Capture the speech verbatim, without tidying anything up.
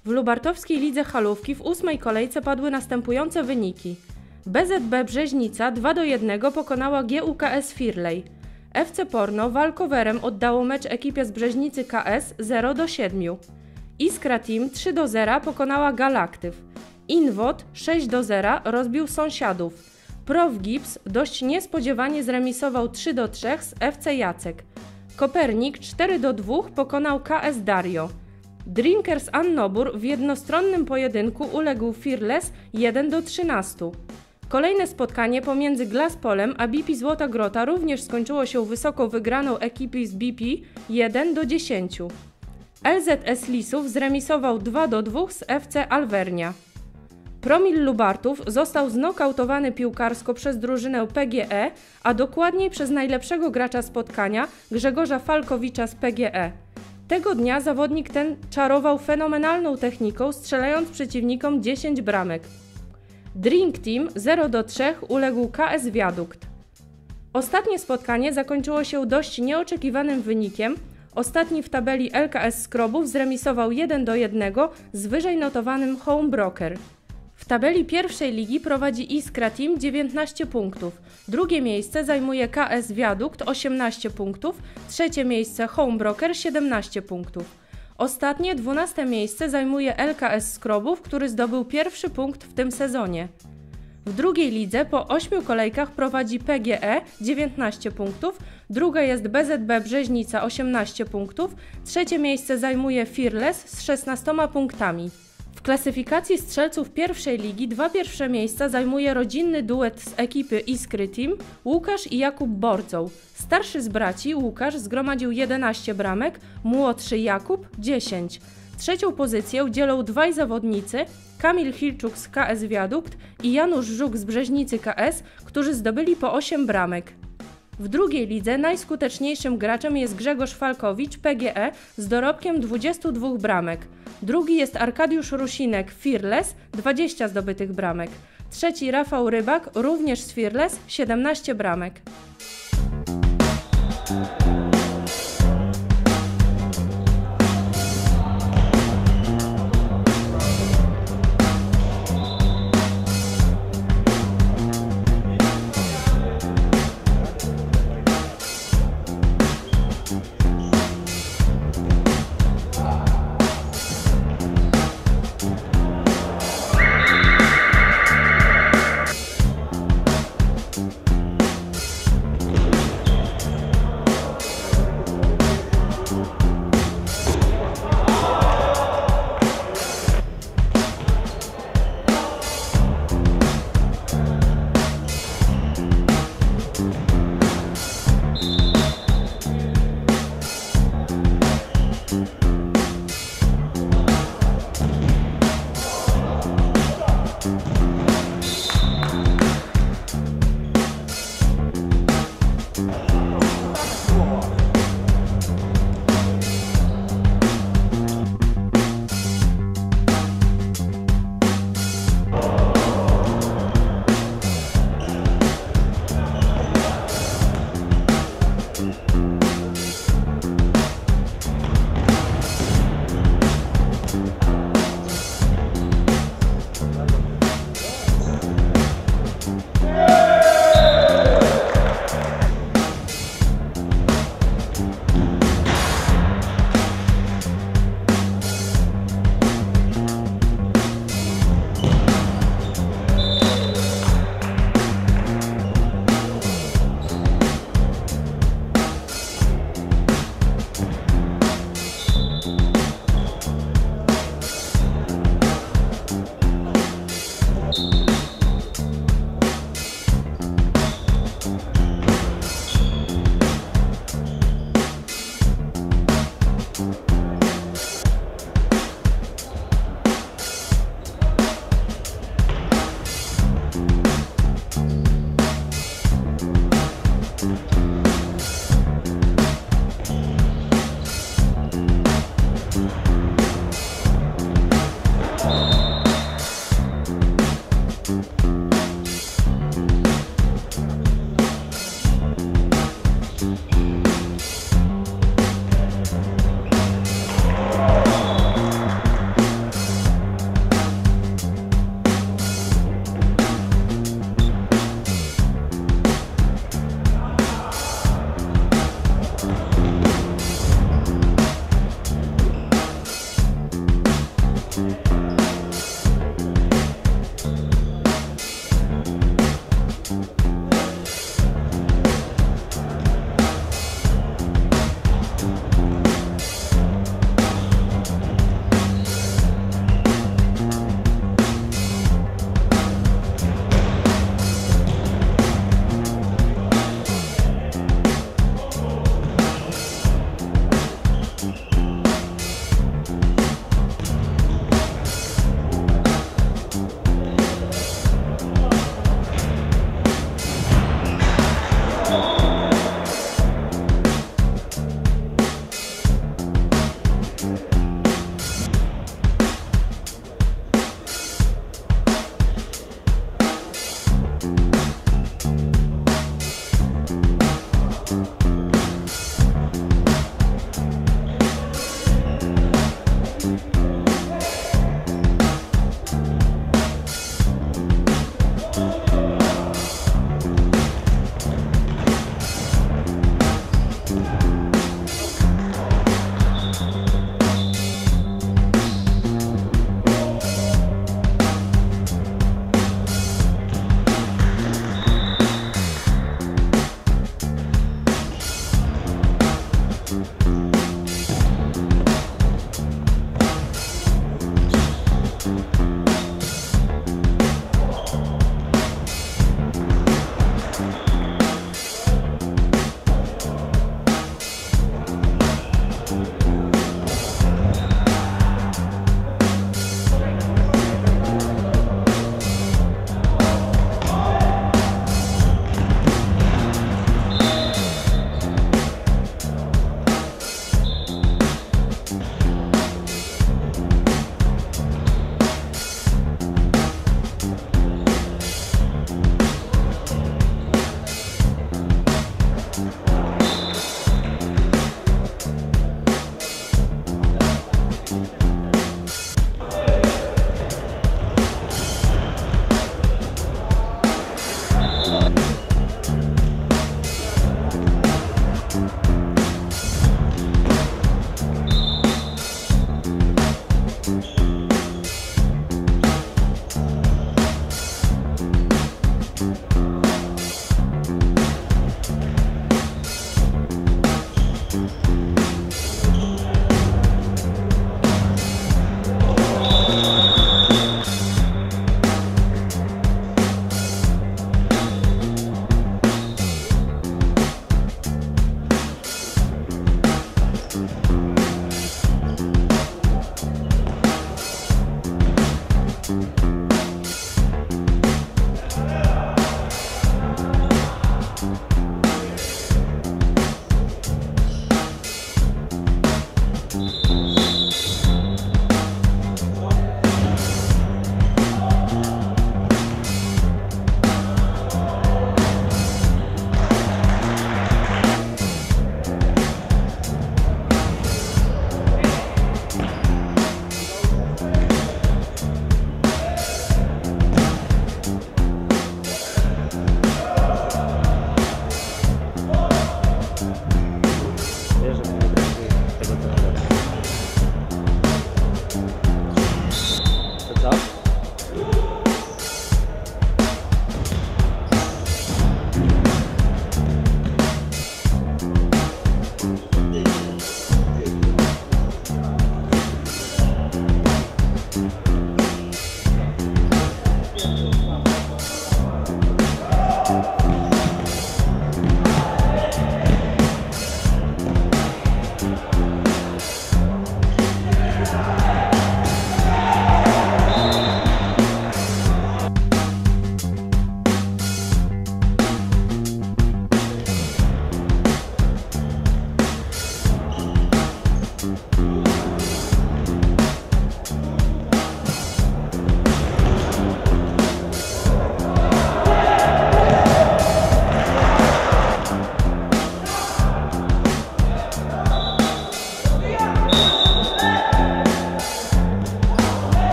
W lubartowskiej lidze halówki w ósmej kolejce padły następujące wyniki. B Z B Brzeźnica dwa do jednego pokonała G U K S Firlej. F C Porno walkowerem oddało mecz ekipie z Brzeźnicy K S zero do siedmiu. Iskra Team trzy do zera pokonała Galaktyw. Inwot sześć do zera rozbił Sąsiadów. Prof Gips dość niespodziewanie zremisował trzy do trzech z F C Jacek. Kopernik cztery do dwóch pokonał K S Dario. Drinkers Annobur w jednostronnym pojedynku uległ Fearless jeden do trzynastu. Kolejne spotkanie pomiędzy Glaspolem a B P Złota Grota również skończyło się wysoko wygraną ekipy z B P jeden do dziesięciu. L Z S Lisów zremisował dwa do dwóch z F C Alvernia. Promil Lubartów został znokautowany piłkarsko przez drużynę P G E, a dokładniej przez najlepszego gracza spotkania Grzegorza Falkowicza z P G E. Tego dnia zawodnik ten czarował fenomenalną techniką, strzelając przeciwnikom dziesięć bramek. Drink Team zero do trzech uległ K S Wiadukt. Ostatnie spotkanie zakończyło się dość nieoczekiwanym wynikiem. Ostatni w tabeli L K S Skrobów zremisował jeden do jednego z wyżej notowanym Homebroker. W tabeli pierwszej ligi prowadzi Iskra Team dziewiętnaście punktów, drugie miejsce zajmuje K S Wiadukt osiemnaście punktów, trzecie miejsce Homebroker siedemnaście punktów. Ostatnie dwunaste miejsce zajmuje L K S Skrobów, który zdobył pierwszy punkt w tym sezonie. W drugiej lidze po ośmiu kolejkach prowadzi P G E dziewiętnaście punktów, druga jest B Z B Brzeźnica osiemnaście punktów, trzecie miejsce zajmuje Fearless z szesnastoma punktami. W klasyfikacji strzelców pierwszej ligi dwa pierwsze miejsca zajmuje rodzinny duet z ekipy Iskry Team Łukasz i Jakub Borzoł. Starszy z braci Łukasz zgromadził jedenaście bramek, młodszy Jakub dziesięć. Trzecią pozycję dzielą dwaj zawodnicy, Kamil Hilczuk z K S Wiadukt i Janusz Żuk z Brzeźnicy K S, którzy zdobyli po osiem bramek. W drugiej lidze najskuteczniejszym graczem jest Grzegorz Falkowicz P G E z dorobkiem dwudziestu dwóch bramek. Drugi jest Arkadiusz Rusinek Fearless, dwadzieścia zdobytych bramek. Trzeci Rafał Rybak, również z Fearless, siedemnaście bramek.